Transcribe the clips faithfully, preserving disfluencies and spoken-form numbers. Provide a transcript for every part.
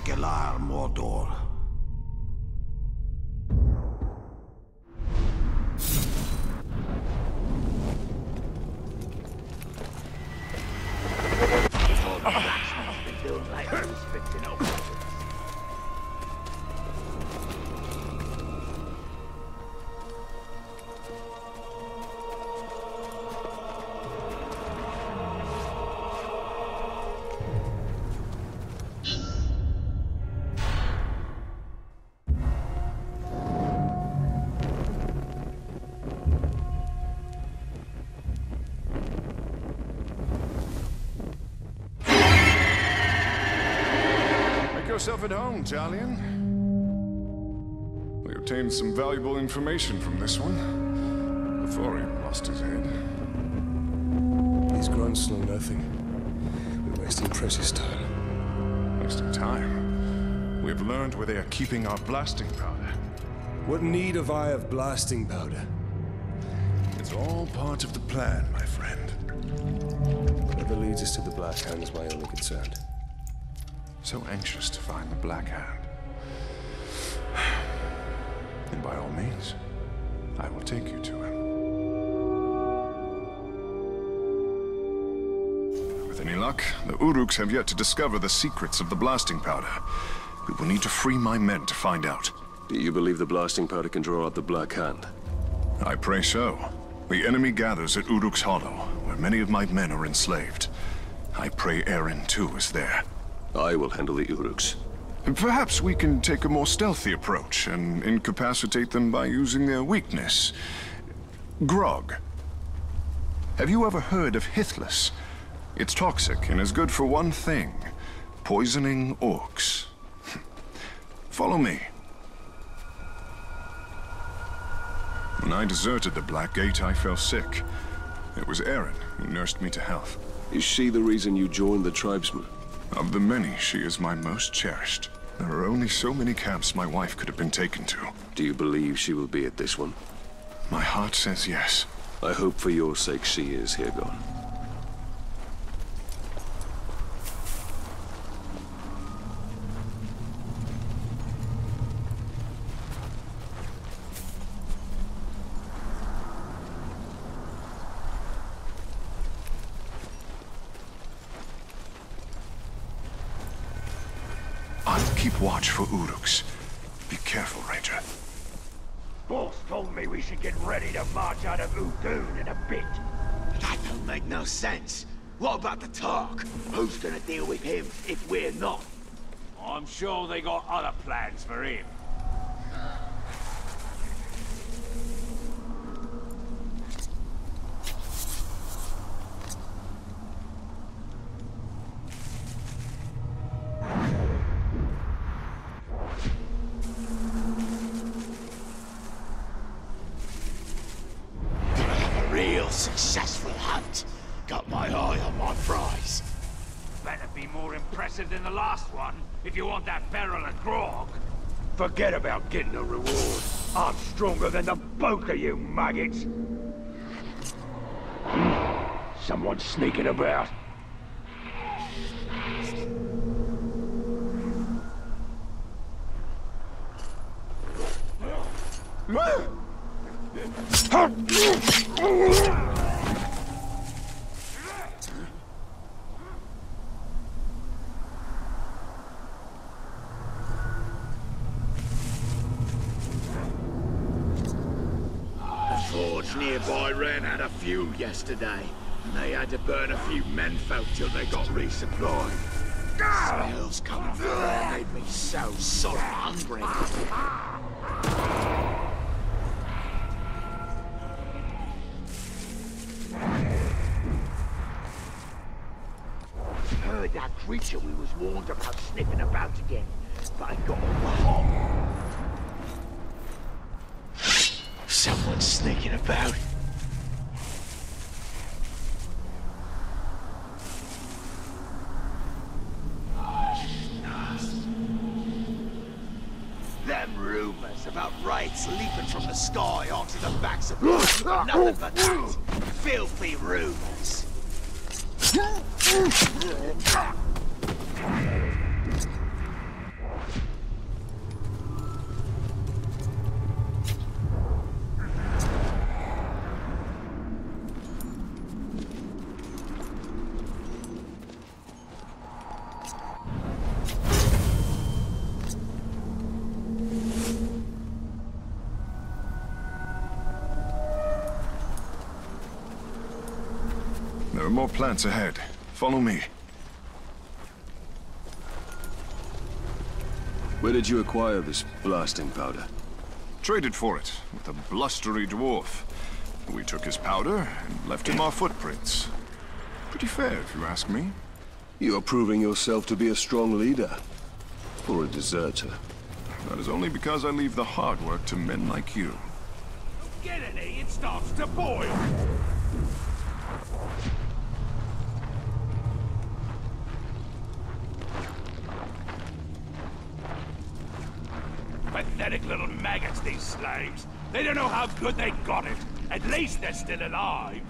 L Mordor. Yourself at home, Talion. We obtained some valuable information from this one before he lost his head. These grunts know nothing. We're wasting precious time. Wasting time? We've learned where they are keeping our blasting powder. What need have I of blasting powder? It's all part of the plan, my friend. Whatever leads us to the Black Hand is my only concern. So anxious to find the Black Hand. And by all means, I will take you to him. With any luck, the Uruks have yet to discover the secrets of the blasting powder. We will need to free my men to find out. Do you believe the blasting powder can draw out the Black Hand? I pray so. The enemy gathers at Uruk's Hollow, where many of my men are enslaved. I pray Eren, too, is there. I will handle the Uruks. Perhaps we can take a more stealthy approach and incapacitate them by using their weakness. Grog. Have you ever heard of Hithless? It's toxic and is good for one thing: poisoning orcs. Follow me. When I deserted the Black Gate, I fell sick. It was Eren who nursed me to health. Is she the reason you joined the tribesmen? Of the many, she is my most cherished. There are only so many camps my wife could have been taken to. Do you believe she will be at this one? My heart says yes. I hope for your sake she is, Hirgon. I'll keep watch for Uruks. Be careful, Ranger. Boss told me we should get ready to march out of Udun in a bit. That don't make no sense. What about the Tark? Who's gonna deal with him if we're not? I'm sure they got other plans for him. Successful hunt. Got my eye on my prize. Better be more impressive than the last one, if you want that barrel of grog. Forget about getting a reward. I'm stronger than the both of you maggots. Someone's sneaking about. Nearby ran out of fuel yesterday, and they had to burn a few menfolk till they got resupplied. Smells coming from there made me so sort of hungry. Heard that creature we was warned about sniffing about again, but I got on the hop. Someone's sneaking about. Them rumors about raids leaping from the sky onto the backs of boats are nothing but that. Filthy rumors. There are more plants ahead. Follow me. Where did you acquire this blasting powder? Traded for it with a blustery dwarf. We took his powder and left him our footprints. Pretty fair, if you ask me. You are proving yourself to be a strong leader. For a deserter. That is only because I leave the hard work to men like you. Get any, it starts to boil. Pathetic little maggots, these slaves. They don't know how good they got it. At least they're still alive.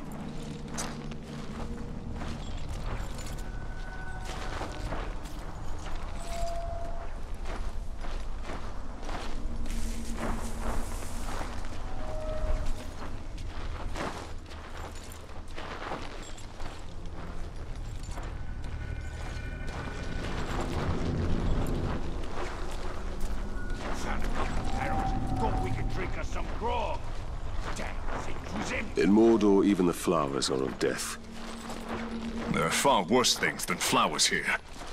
In Mordor, even the flowers are of death. There are far worse things than flowers here.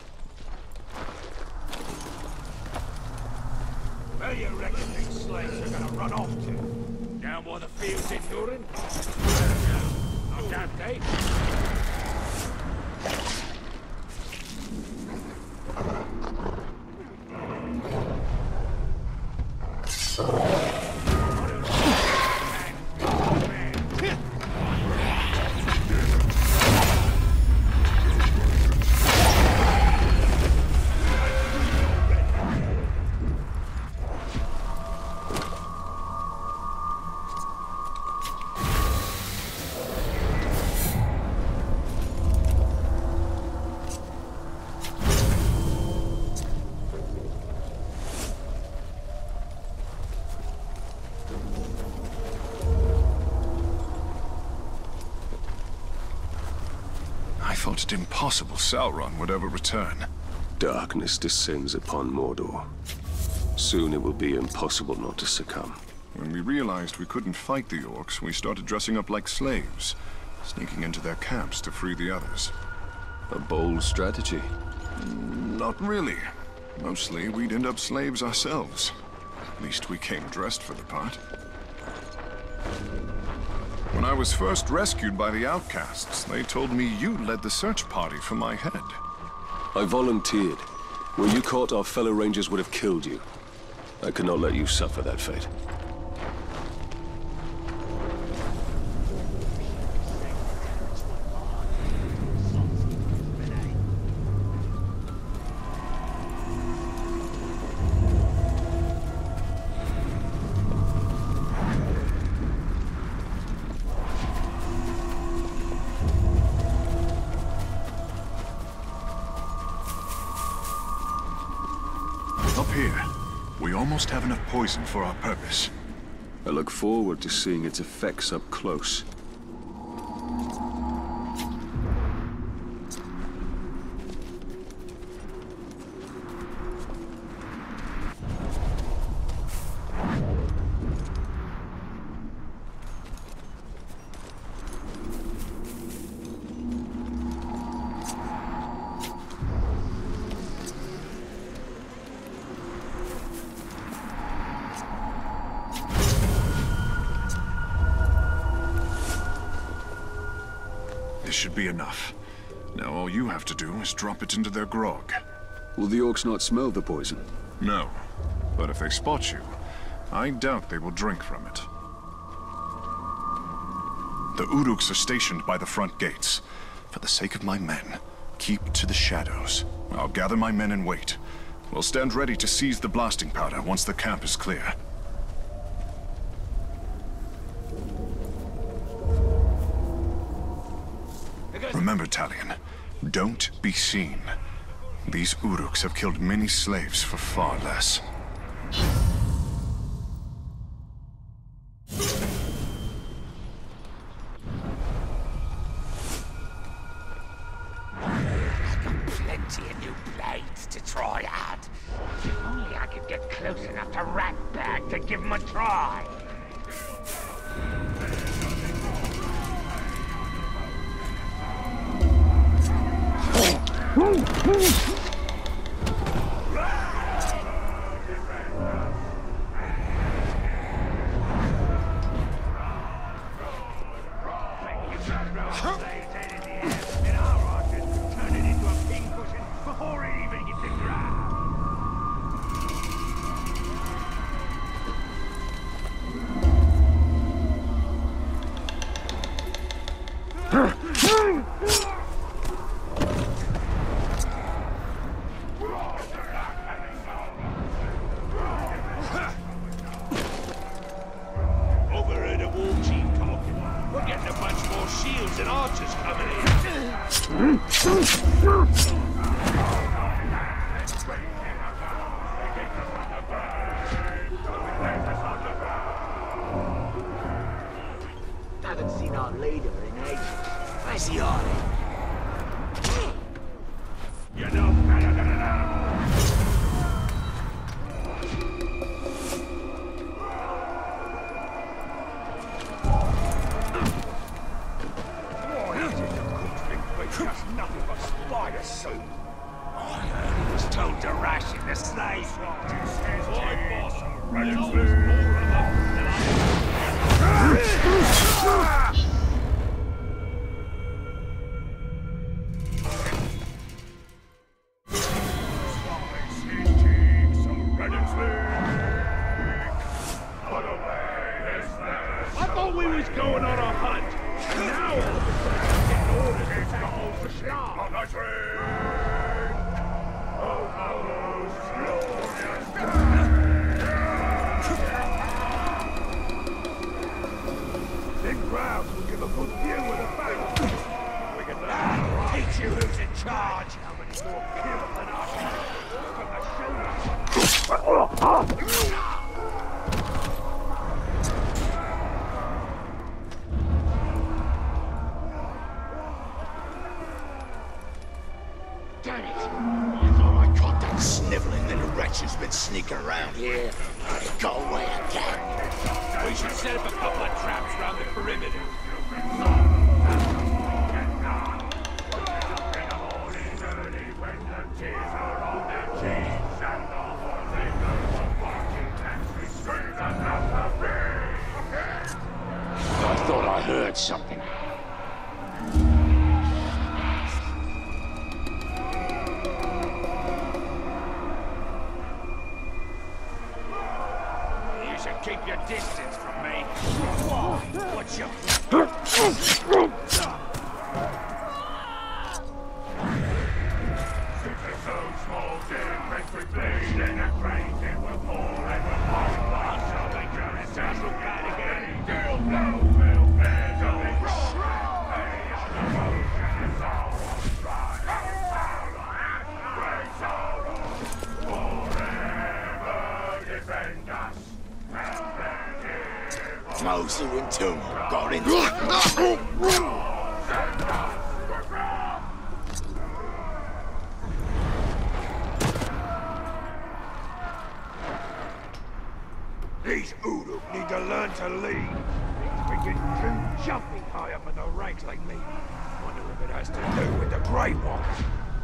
Where you reckon these slaves are gonna run off to? Down by the fields in Durin? Not that day. I thought it impossible Sauron would ever return. Darkness descends upon Mordor. Soon it will be impossible not to succumb. When we realized we couldn't fight the orcs, we started dressing up like slaves, sneaking into their camps to free the others. A bold strategy. Not really. Mostly, we'd end up slaves ourselves. At least we came dressed for the part. When I was first rescued by the outcasts, they told me you led the search party for my head. I volunteered. Were you caught, our fellow rangers would have killed you. I could not let you suffer that fate. Up here, we almost have enough poison for our purpose. I look forward to seeing its effects up close. This should be enough. Now all you have to do is drop it into their grog. Will the orcs not smell the poison? No. But if they spot you, I doubt they will drink from it. The Uruks are stationed by the front gates. For the sake of my men, keep to the shadows. I'll gather my men and wait. We'll stand ready to seize the blasting powder once the camp is clear. Remember, Talion, don't be seen. These Uruks have killed many slaves for far less. I've got plenty of new blades to try at. If only I could get close enough to Ratbag to give them a try. Haven't seen our leader in ages. Where's he on? You're no better than an animal. What is it? The cook's been feeding us nothing but spider soup. I heard he was told to ration the slaves. My boss knows more of them than I. I thought we was going on a hunt, and now all of a sudden I'm getting orders to take hold for sharp. On the tree! Oh, glorious! Big crowds will give a good view of the battle. We can uh, teach you who's in charge. How many more kills than us? From the shoulders. Damn it! I thought I caught that sniveling little wretch who's been sneaking around here. He got away again. We should set up a couple of traps around the perimeter. I thought I heard something. You should keep your distance from me. What's your... Those who in tune got into These Uruk need to learn to lead. We're getting too jumpy high up in the ranks lately. Wonder if it has to do with the Grey Walker.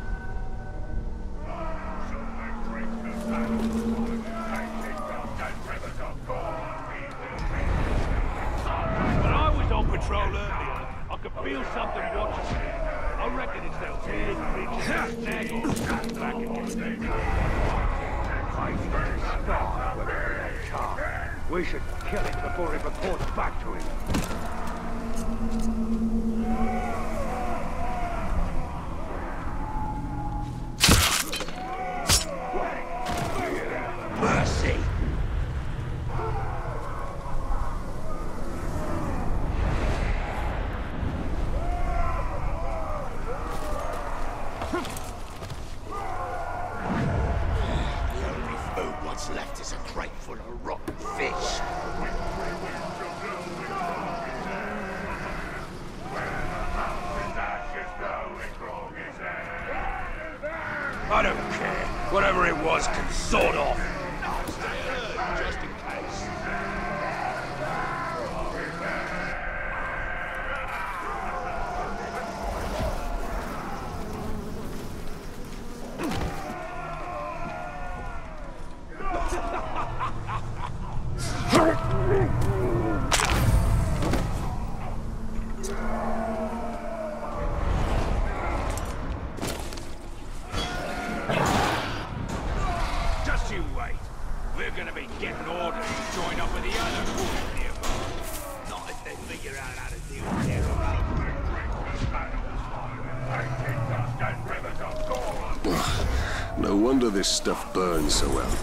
When I was on patrol earlier, I could feel something watching me. I reckon it's those weird creatures that snag or back again. I think it's a spell, whatever they are. We should kill him before it reports back to him. mercy. The only food what's left is a crate full of rotten fish. I don't care. Whatever it was can sort off. Stay alert, just in case. No wonder this stuff burns so well.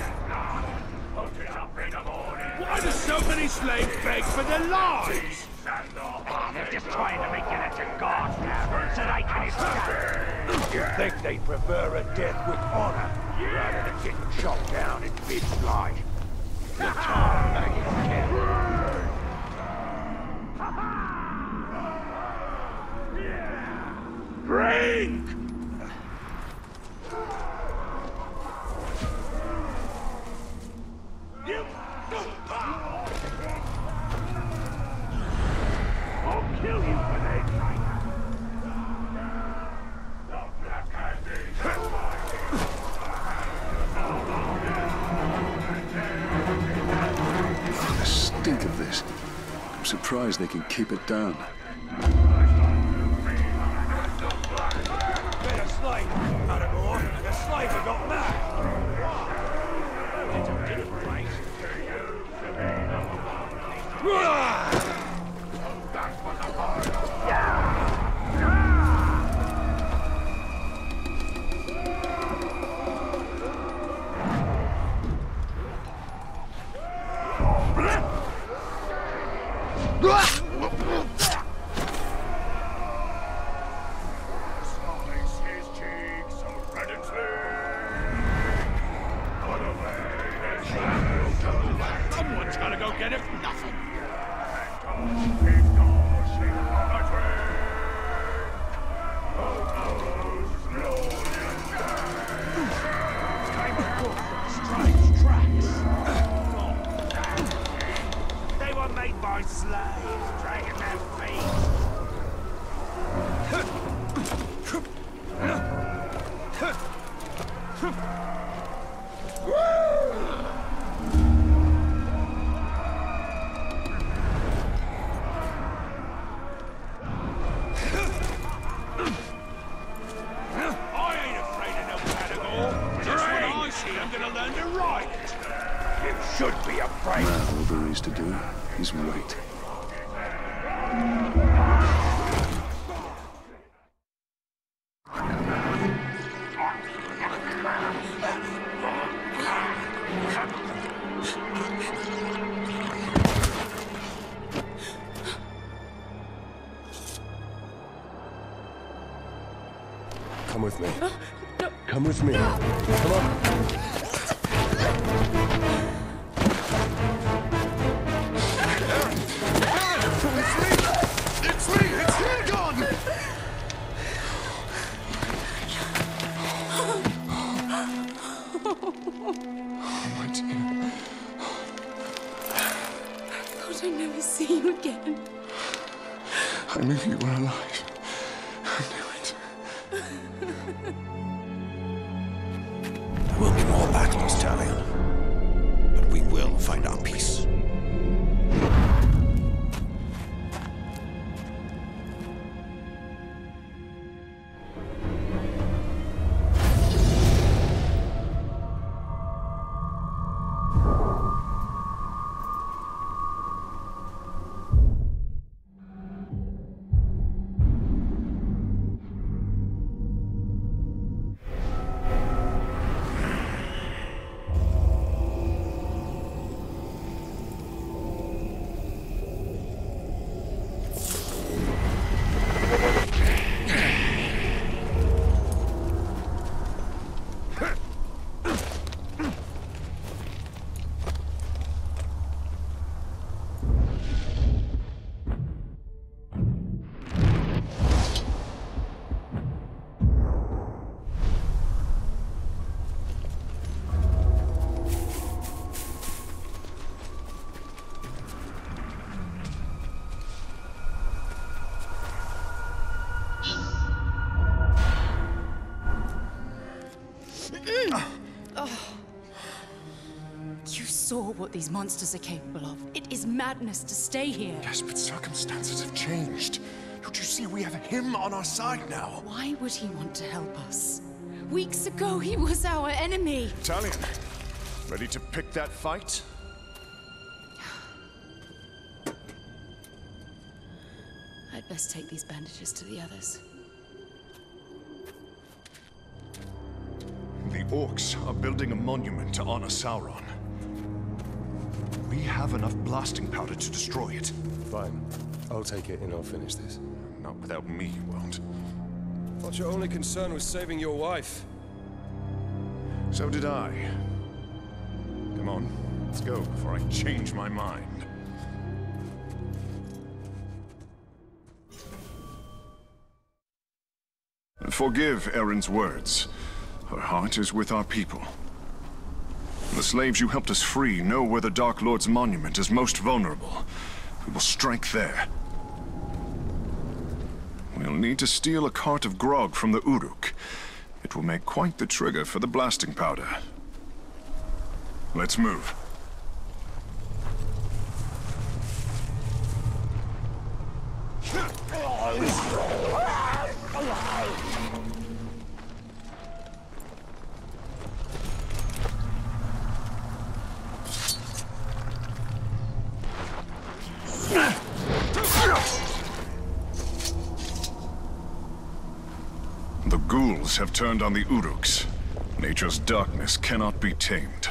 Why do so many slaves beg for their lives? Ah, they're just trying to make it to God now, so they can escape. You think they'd prefer a death with honor, rather than getting chopped down in mid-flight? The time they can. Drink! I'll kill you for that. The stink of this. I'm surprised they can keep it down. Better slave, Mordor. The slave have got mad. It's a dinner place. Someone's gotta go get it. Nothing. Strange tracks. They were made by slaves, dragging their feet. Should be afraid. Now all there is to do is wait. Come with me. Come with me. Come on. I'd never see you again. I knew you were alive. I knew it. There will be more battles, Talion. But we will find our peace. You saw what these monsters are capable of. It is madness to stay here. Yes, but circumstances have changed. Don't you see we have him on our side now? Why would he want to help us? Weeks ago, he was our enemy. Talion, ready to pick that fight? I'd best take these bandages to the others. The orcs are building a monument to honor Sauron. We have enough blasting powder to destroy it. Fine. I'll take it and I'll finish this. Not without me, you won't. Thought your only concern was saving your wife. So did I. Come on, let's go before I change my mind. Forgive Erin's words. Her heart is with our people. The slaves you helped us free know where the Dark Lord's monument is most vulnerable. We will strike there. We'll need to steal a cart of grog from the Uruk. It will make quite the trigger for the blasting powder. Let's move. The ghouls have turned on the Uruks. Nature's darkness cannot be tamed.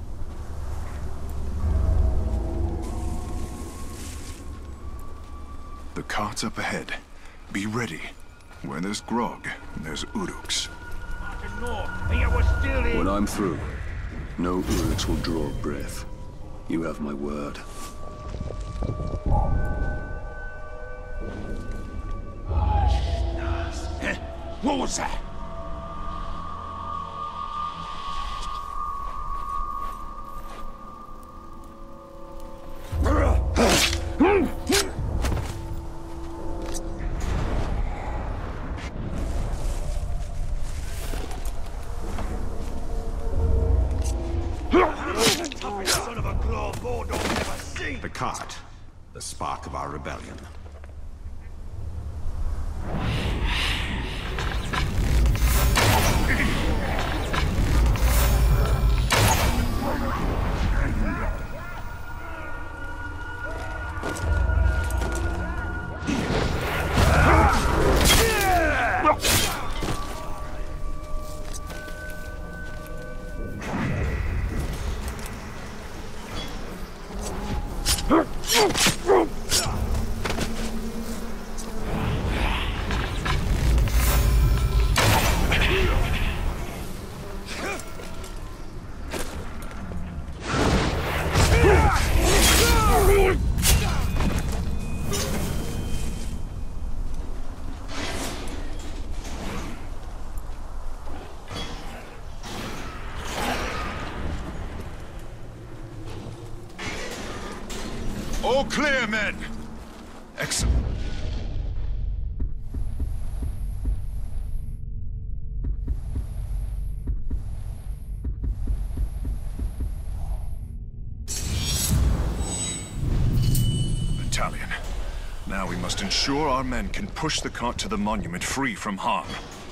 The cart's up ahead. Be ready. Where there's grog, there's Uruks. When I'm through, no Uruks will draw a breath. You have my word. What was that? Son of a claw Mordor never seen. The cart. The spark of our rebellion. All clear, men! Excellent. Battalion. Now we must ensure our men can push the cart to the monument free from harm.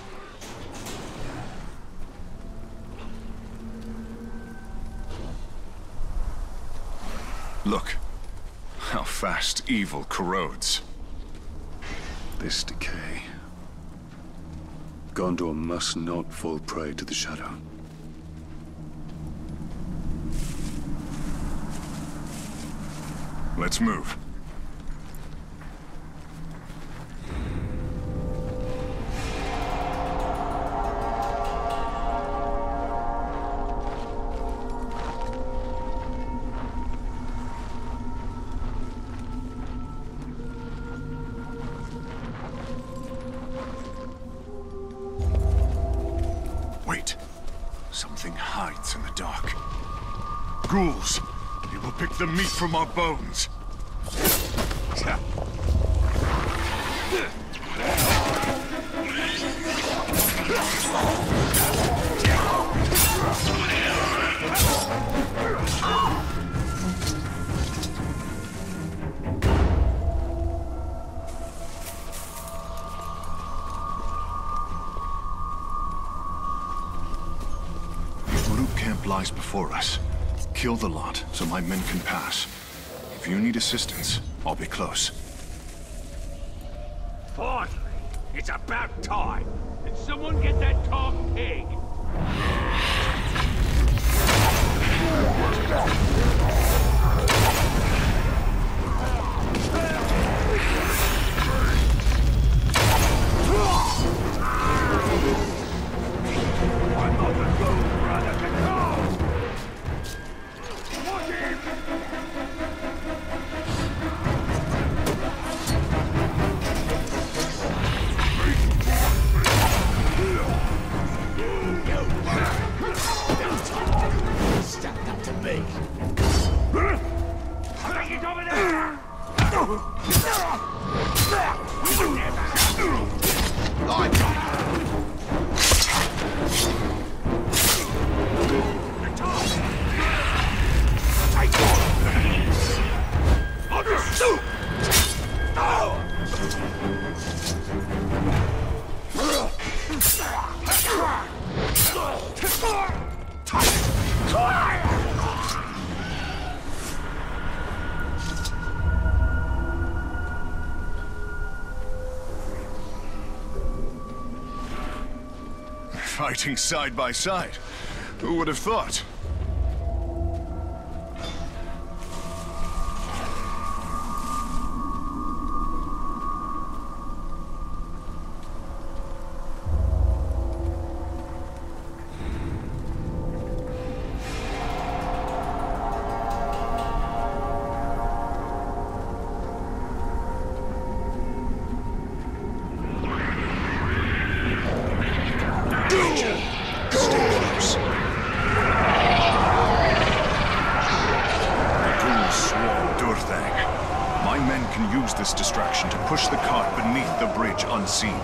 Look. How fast evil corrodes. This decay. Gondor must not fall prey to the Shadow. Let's move. Wait. Something hides in the dark. Ghouls! We will pick the meat from our bones. Lies before us. Kill the lot so my men can pass. If you need assistance, I'll be close. Finally! It's about time! Did someone get that talking pig? Fighting side by side. Who would have thought? This distraction to push the cart beneath the bridge unseen.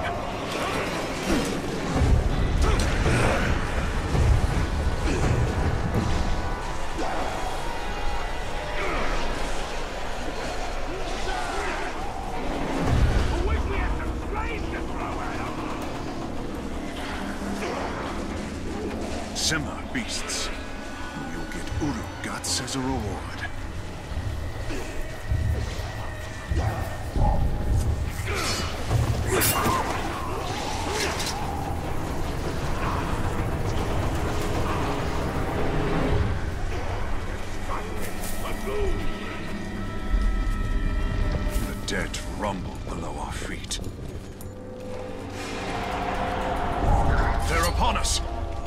Simmer, beasts. You'll get Uru guts as a reward. The dead rumble below our feet. They're upon us!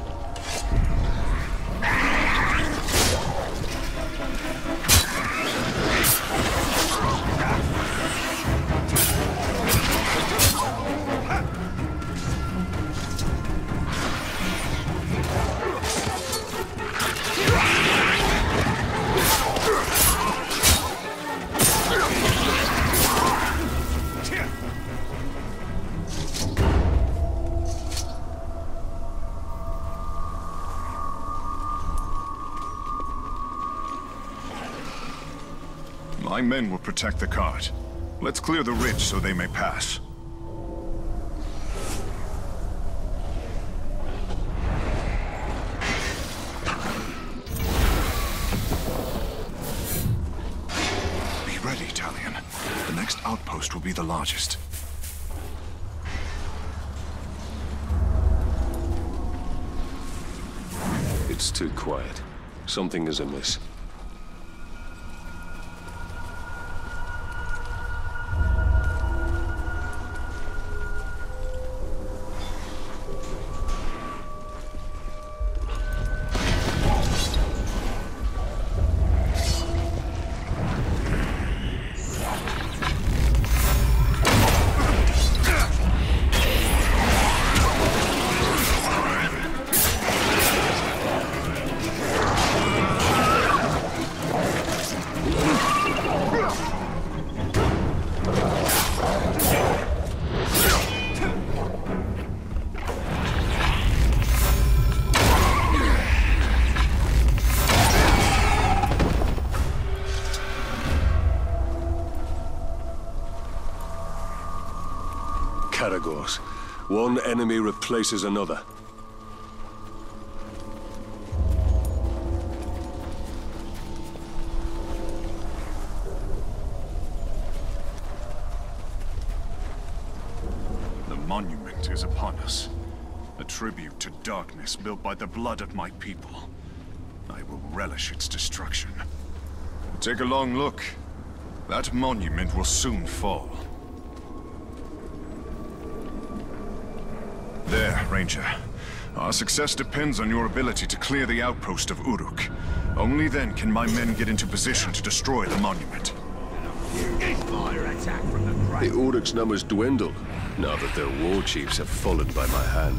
My men will protect the cart. Let's clear the ridge so they may pass. Be ready, Talion. The next outpost will be the largest. It's too quiet. Something is amiss. Caragors. One enemy replaces another. The monument is upon us. A tribute to darkness built by the blood of my people. I will relish its destruction. Take a long look. That monument will soon fall. There, Ranger. Our success depends on your ability to clear the outpost of Uruk. Only then can my men get into position to destroy the monument. The Uruk's numbers dwindle now that their war chiefs have fallen by my hand.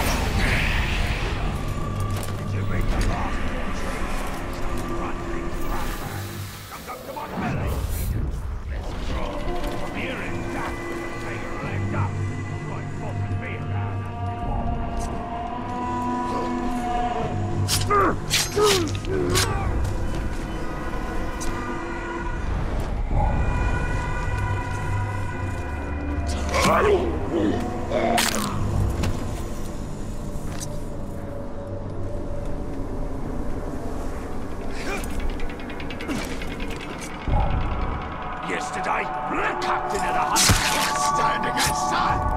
Yesterday, the captain of the hunt stand against sun.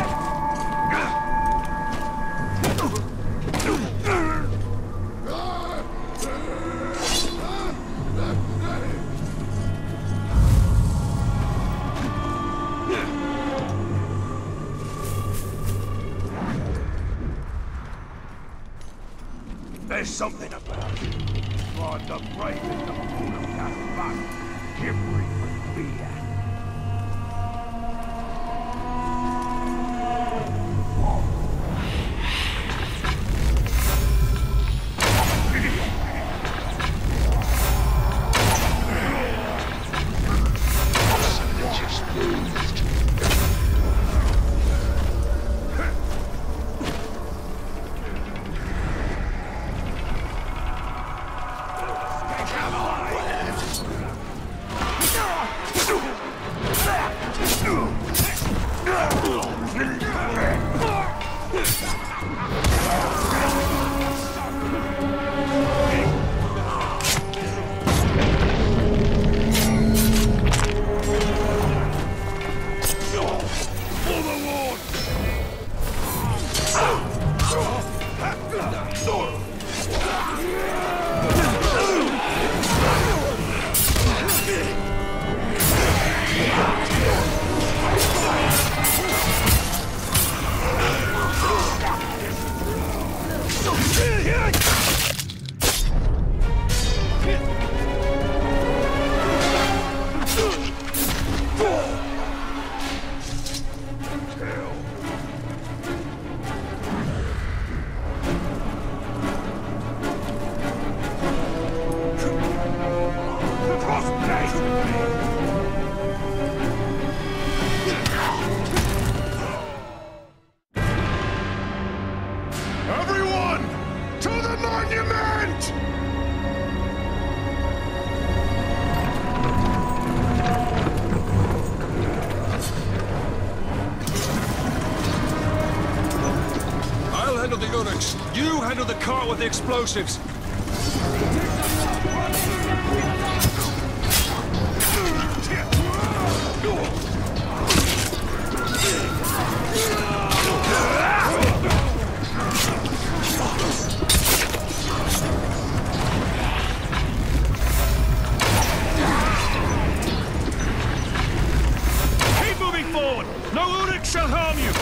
There's something about it. Find the bravest of all of that back. Every fear. Everyone, to the monument! I'll handle the Uruks. You handle the cart with the explosives. Keep moving forward. No Uruk shall harm you.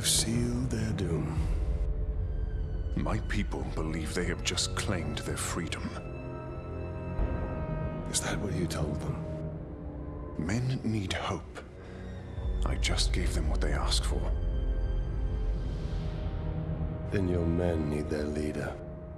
have sealed their doom. My people believe they have just claimed their freedom. Is that what you told them? Men need hope. I just gave them what they asked for. Then your men need their leader.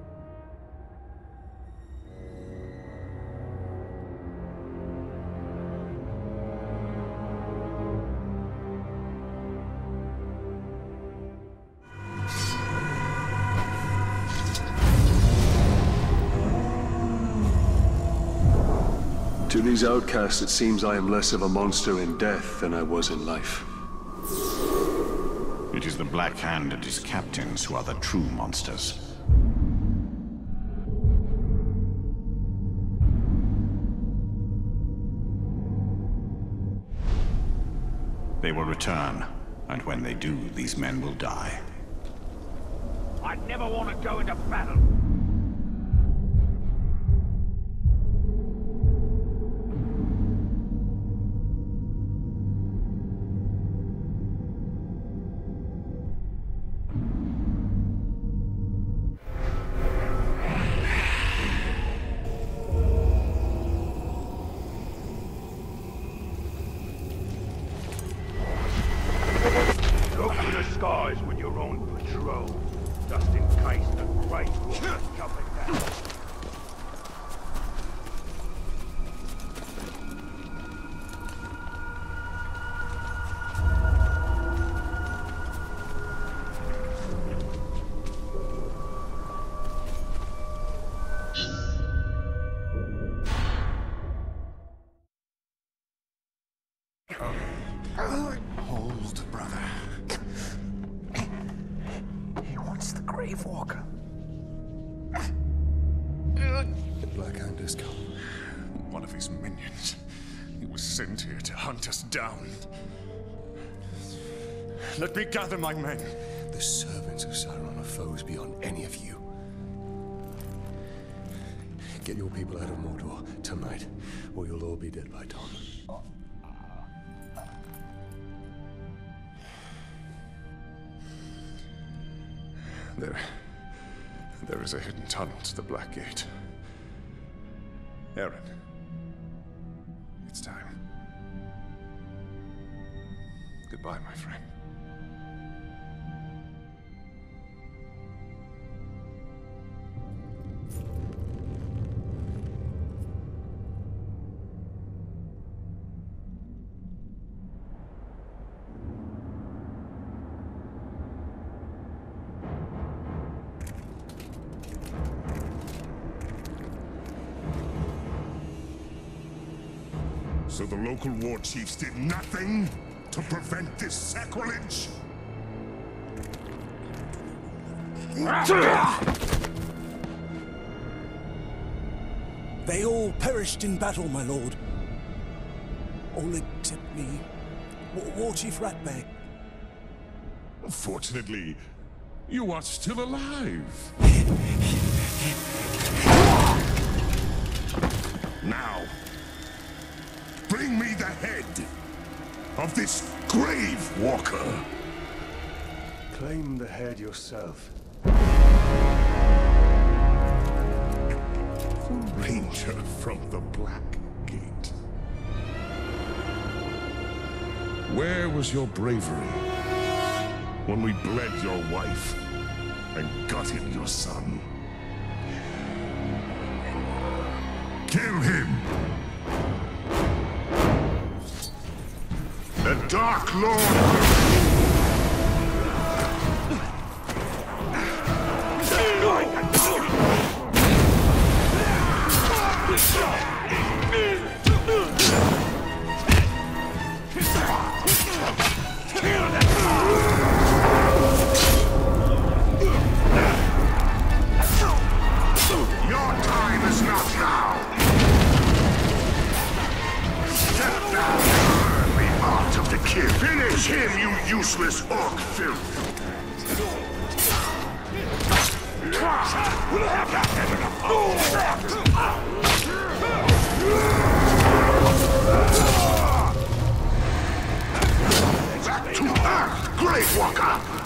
To these outcasts, it seems I am less of a monster in death than I was in life. It is the Black Hand and his captains who are the true monsters. They will return, and when they do, these men will die. I'd never want to go into battle. Look to the skies with your own patrol, just in case the Great War is coming down. Hold, brother. He wants the Grave Walker. The Black Hand has come. One of his minions. He was sent here to hunt us down. Let me gather my men. The servants of Sauron are foes beyond any of you. Get your people out of Mordor tonight, or you'll all be dead by dawn. There... There is a hidden tunnel to the Black Gate. Aaron. It's time. Goodbye, my friend. So the local war chiefs did nothing to prevent this sacrilege? They all perished in battle, my lord. All except me, War, War Chief Ratbag. Fortunately, you are still alive. Now, bring me the head of this Grave Walker. Claim the head yourself. The Ranger from the Black Gate. Where was your bravery when we bled your wife and gutted your son? Kill him! The Dark Lord! Your time is not now! Step down and earn the art of the kill. Finish him, you useless orc filth! Back to Earth, Grave Walker!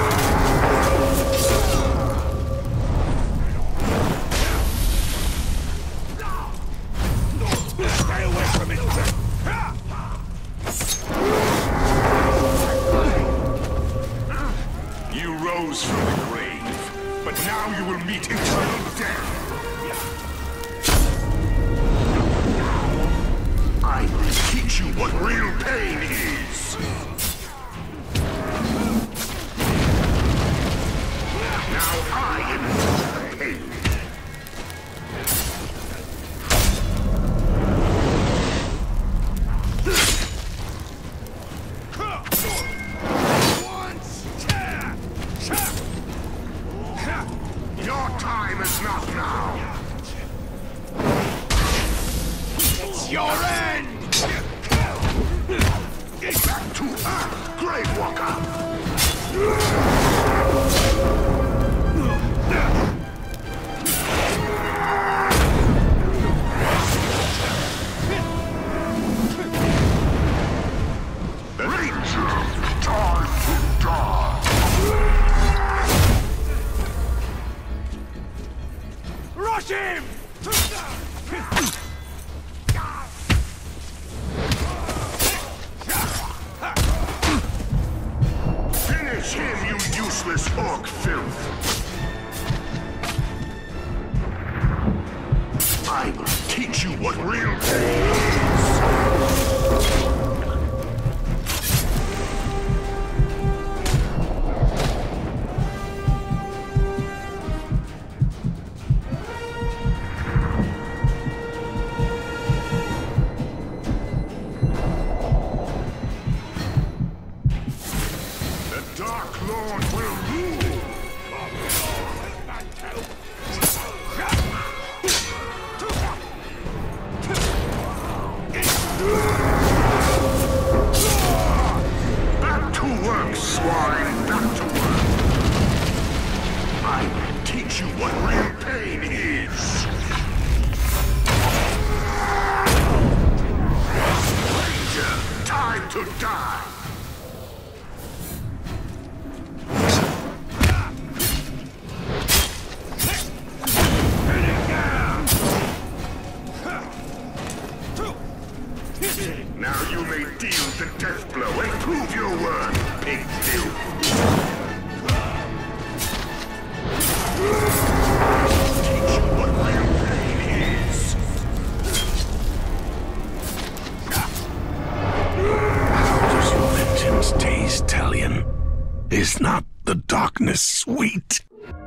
Is not the darkness sweet?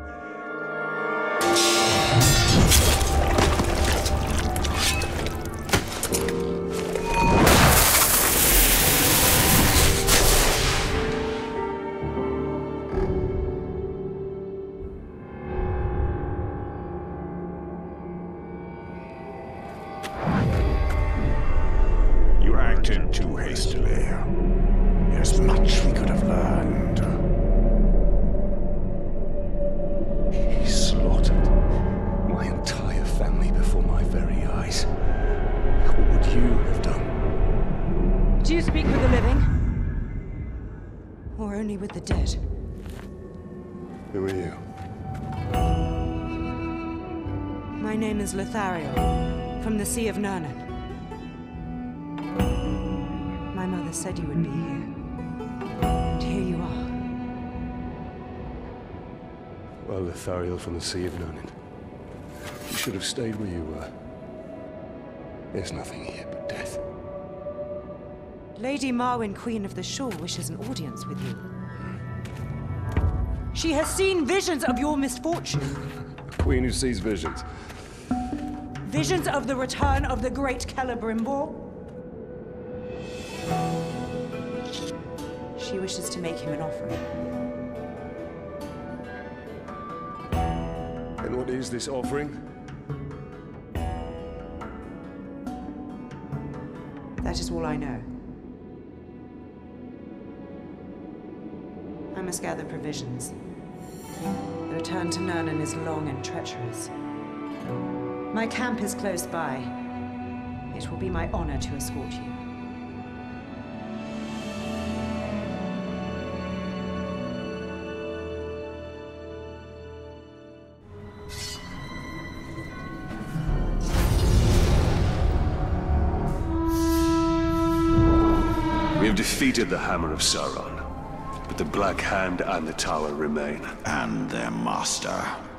You acted too hastily. There's much we could have learned. He slaughtered my entire family before my very eyes. What would you have done? Do you speak with the living? Or only with the dead? Who are you? My name is Lothariel, from the Sea of Nurnen. My mother said you would be here. And here you are. Well, Lothariel from the Sea of Nurnen. You should have stayed where you were. There's nothing here but death. Lady Marwyn, Queen of the Shore, wishes an audience with you. She has seen visions of your misfortune. A queen who sees visions. Visions of the return of the great Celebrimbor. She wishes to make him an offering. And what is this offering? That is all I know. I must gather provisions. The return to Nurnen is long and treacherous. My camp is close by. It will be my honor to escort you. defeated the Hammer of Sauron, but the Black Hand and the Tower remain. And their master.